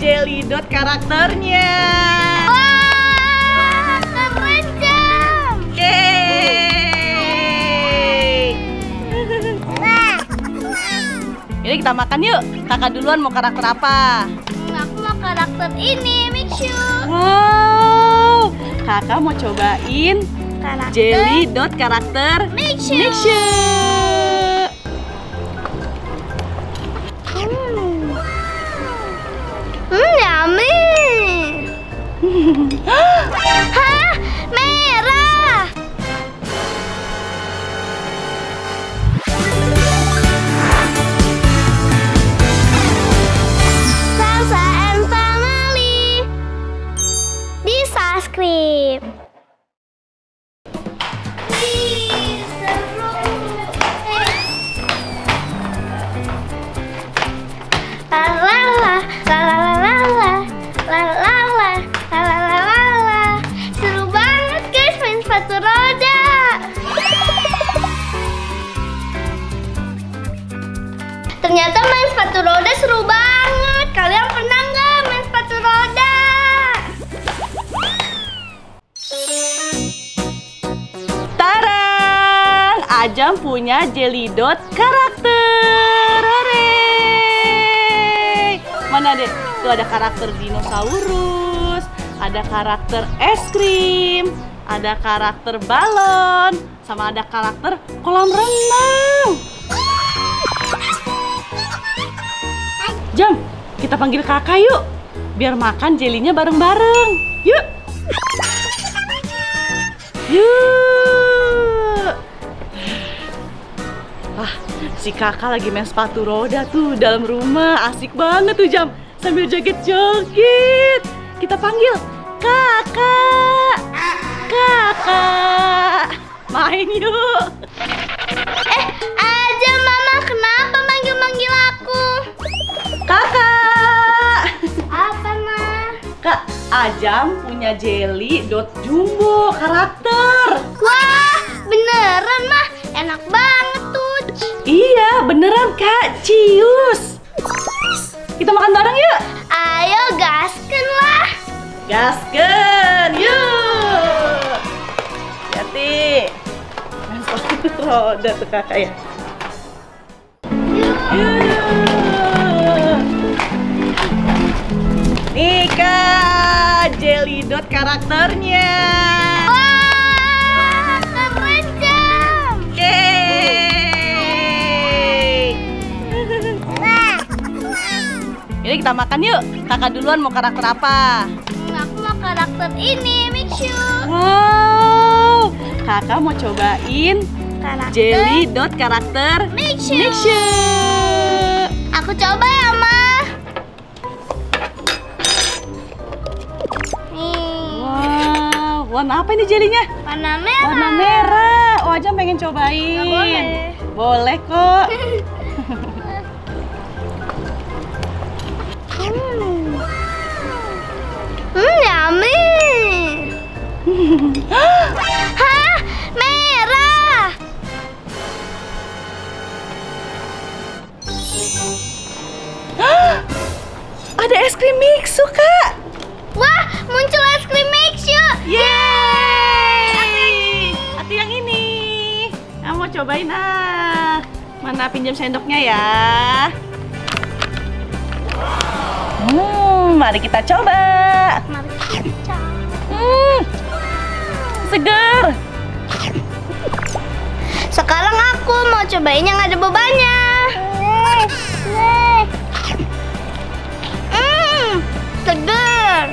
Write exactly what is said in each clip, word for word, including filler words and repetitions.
Jelly.dot karakternya. Wah, keren Jam. Yeay. Ini kita makan yuk. Kakak duluan mau karakter apa? Aku mau karakter ini, Mixu. Wow, kakak mau cobain Karakter Jelly.dot karakter Mixu. Mixu. Hmm, hmm yummy. Hah, merah. Salsa and family di subscribe. La la la la la la la la la la la la la la la. Seru banget guys main sepatu roda. Ternyata main sepatu roda seru banget. Kalian pernah nggak main sepatu roda? Tarang, Ajam punya Jelly.dot karakter. Hore. Mana deh? Tuh ada karakter dinosaurus, ada karakter es krim, ada karakter balon, sama ada karakter kolam renang. Jam, kita panggil kakak yuk, biar makan jelinya bareng-bareng. Yuk. Yuk. Ah, si kakak lagi main sepatu roda tuh dalam rumah. Asik banget tuh Jam, sambil joget-joget. Kita panggil kakak. Kakak. Main yuk. Eh, aja mama kenapa manggil-manggil aku? Kakak. Apa ma? Kak, Ajam punya Jelly.dot jumbo karakter. Wah, beneran mah, enak banget tuh. Iya, beneran Kak. Cius. Kita makan bareng yuk. Ayo gasken lah. Gasken, yuk. Hati-hati. Main sepatu roda tuh kakak ya. Yuk. Nih Kak, Jelly.dot karakternya. Wah, keren Jam. Yeay. Ini kita makan yuk. Kakak duluan mau karakter apa? Aku mau karakter ini, Mixu. Wow, kakak mau cobain Karakter Jelly.dot karakter Mixu. Mixu. Aku coba ya, Ma. Nih, Wow, warna apa ini jelinya? warna merah. Warna merah. Oh, Ajam pengen cobain. Nggak boleh. Boleh kok. Hmm, hmm yummy. Hah, merah. Ada es krim Mixu, Kak. Wah, muncul es krim Mixu. Yeay. Hati yang ini. Kamu mau cobain ah. Mana pinjam sendoknya ya? Hmm, mari kita coba. Mari kita coba. Hmm, segar. Sekarang aku mau cobain yang ada bobanya. Hmm, segar.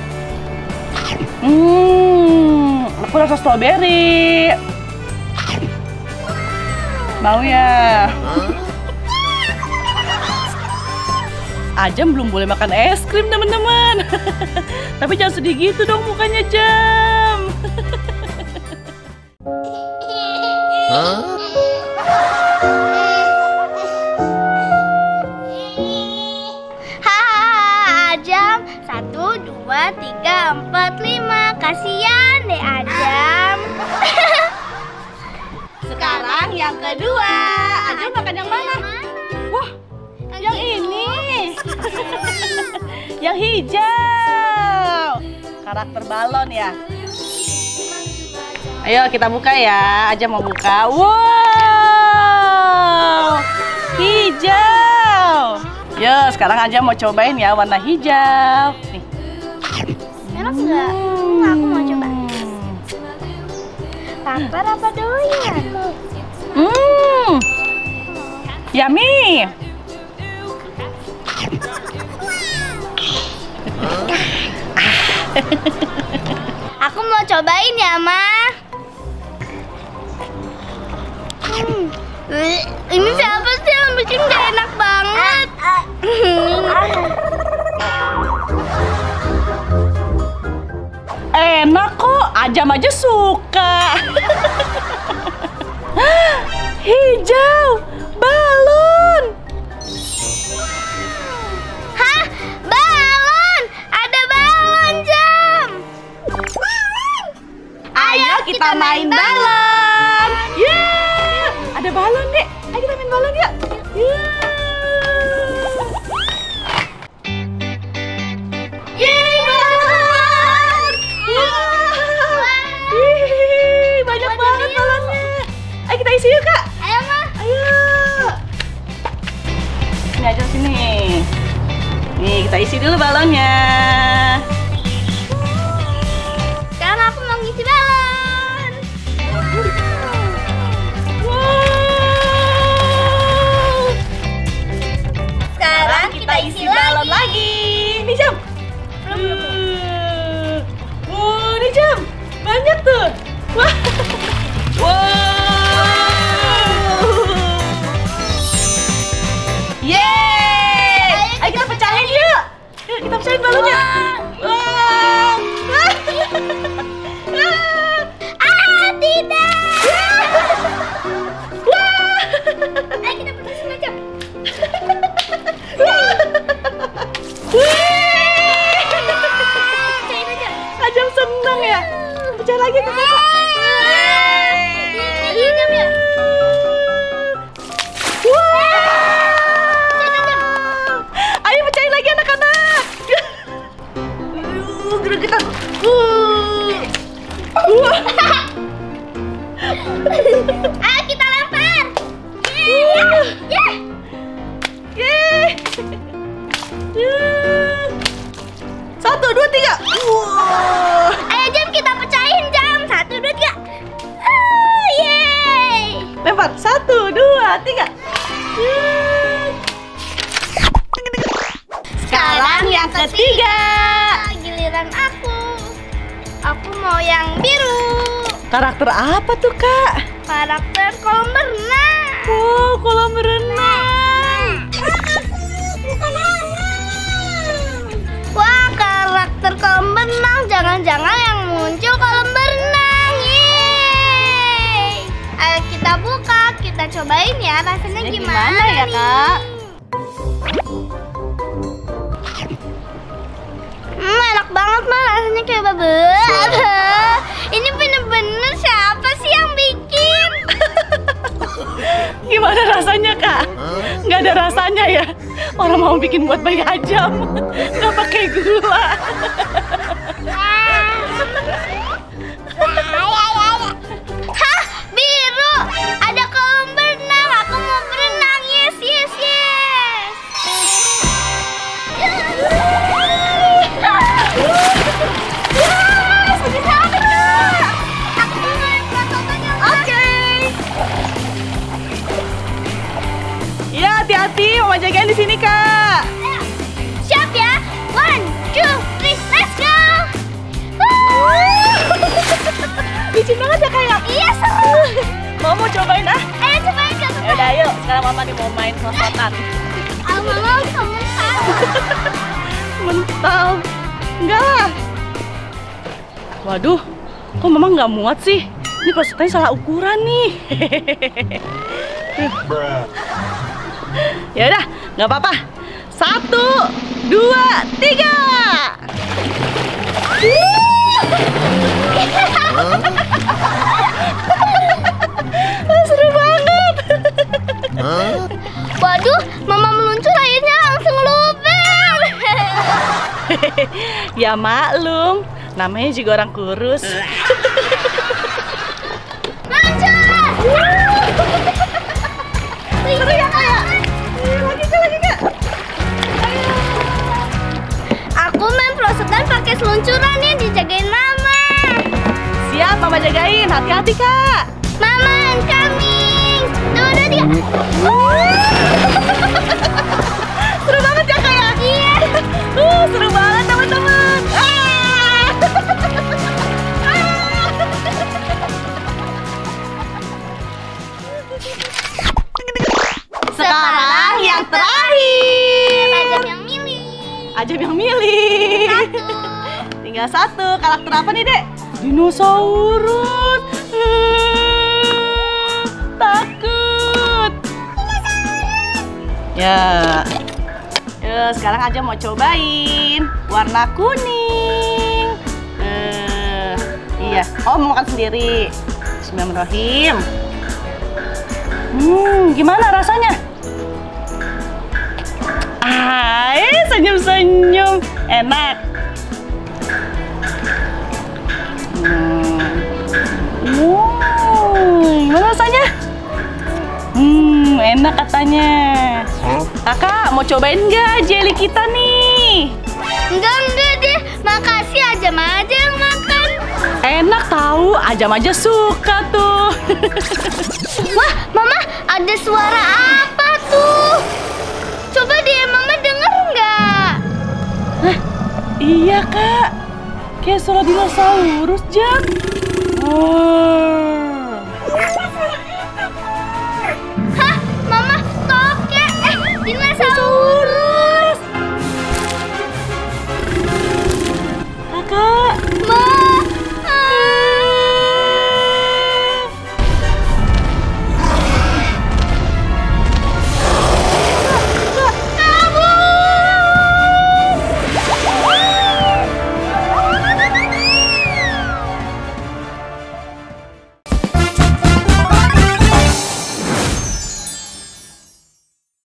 Hmm, aku rasa strawberry. Mau ya? Ajam belum boleh makan es krim teman-teman. Tapi jangan sedih gitu dong mukanya Jam. Hahaha, Ajam. Satu, dua, tiga, empat, lima. Kasian deh Ajam. Sekarang yang kedua. Ajam makan yang mana? Wah, yang ini. Yang hijau. Karakter balon ya. Ayo kita buka ya. Aja mau buka. Wow. Hijau. Yo, sekarang aja mau cobain ya warna hijau. Nih. Enak nggak? Hmm, aku mau coba. Papa apa doyan? Hmm. Yummy. Aku mau cobain ya, Ma. Hmm. Ini siapa sih yang bikin gak enak banget? Enak kok, Ajam aja suka. Hijau, balon. Hah? Balon? Ada balon, Jam. Ayo kita main balon. Yeah, ada balon deh. Ayo kita main balon yuk. Yeah. Yeay, balon. Wow. Ih, banyak banget balonnya. Ayo kita isi yuk, Kak. Ayo, Ma. Ayo. Sini aja sini. Nih, kita isi dulu balonnya. Sekarang aku mau ngisi balon. Wow. Sekarang kita isi balon lagi. lagi. Nih, Jam. Wow, nih, Jam. Banyak tuh. Wah. Wow. Yeay. Ayo kita pecahin yuk. Yuk kita pecahin balonnya. Wow. Ah, tidak. Wah. Ayo kita putus semacam. Cair aja. Ajam seneng ya. Pecah lagi tuh. Ini Jam ya. Wow. Ayo pecahin lagi anak-anak. Uh, Gregetan. Uh. Wah. Ayo kita lempar. Yeay. Yeay. Yeay. Yeay. Satu, dua, tiga. Wow. Ayo Jam kita pecahin Jam. Satu, dua, tiga. Ah, yeay. Lempar. Satu, dua, tiga. Yeay. Sekarang yang ketiga. Giliran aku. Aku mau yang biru. Karakter apa tuh, Kak? Karakter kolam berenang. Oh, kolam renang. Wah, karakter kolam berenang. Jangan-jangan yang muncul kolam berenang. Yeay. Ayo kita buka, kita cobain ya rasanya Ya, gimana, gimana ya, nih. Kak? Hmm, enak banget mah rasanya kayak bubur. Ini bener-bener siapa sih yang bikin? Gimana rasanya, Kak? Nggak ada rasanya ya? Orang mau bikin buat bayi Ajam. Nggak pakai gula. Hah, biru. Ada kolam berenang. Aku mau berenang. Yes, yes, yes. Wah, sedih banget, Kak. Aku mau main fotonya. Oke. Ya, hati-hati. Mama jagain di sini, Kak. Siap ya. One, two, three, let's go. Licin banget ya, Kak ya? Iya, seru. Mama mau cobain ah? Ayo cobain Kak. Ya udah, yuk. Sekarang Mama nih mau main selotan. Ah, Mama kamu kan. Mental. Enggak lah. Waduh, kok Mama nggak muat sih? Ini pesertanya salah ukuran nih. Ya udah, nggak apa-apa. Satu, dua, tiga. Seru banget. Waduh, Mama meluncur akhirnya langsung lubang. Ya maklum, namanya juga orang kurus. Lanjut. Seru ya kak? Lagi kak, lagi kak. Aku main perosotan pakai seluncuran nih, dijagain mama. Siap, mama jagain. Hati-hati kak. Mama, I'm coming. Tuh, udah dia. Seru banget ya kak ya? Iya. Uh, seru banget teman-teman. Ah! Sekarang yang terakhir. Ajam yang milih. Ajam yang milih. Satu. Tinggal satu. Karakter apa nih dek? Dinosaurus. Uh, takut. Ya. Ya, sekarang aja mau cobain warna kuning. Eh, iya. Oh, mau makan sendiri. Bismillahirrahmanirrahim. Hmm, gimana rasanya? Ah, eh, senyum-senyum. Enak. Hmm. Wow, gimana rasanya? Hmm, enak katanya. Kakak, mau cobain nggak jelly kita nih? Enggak, enggak deh. Makasih, Ajam aja yang makan. Enak tahu, Ajam aja suka tuh. Wah, Mama, ada suara apa tuh? Coba deh, Mama denger nggak? Hah, iya kak, kayak suara dinosaurus Jam. Oh.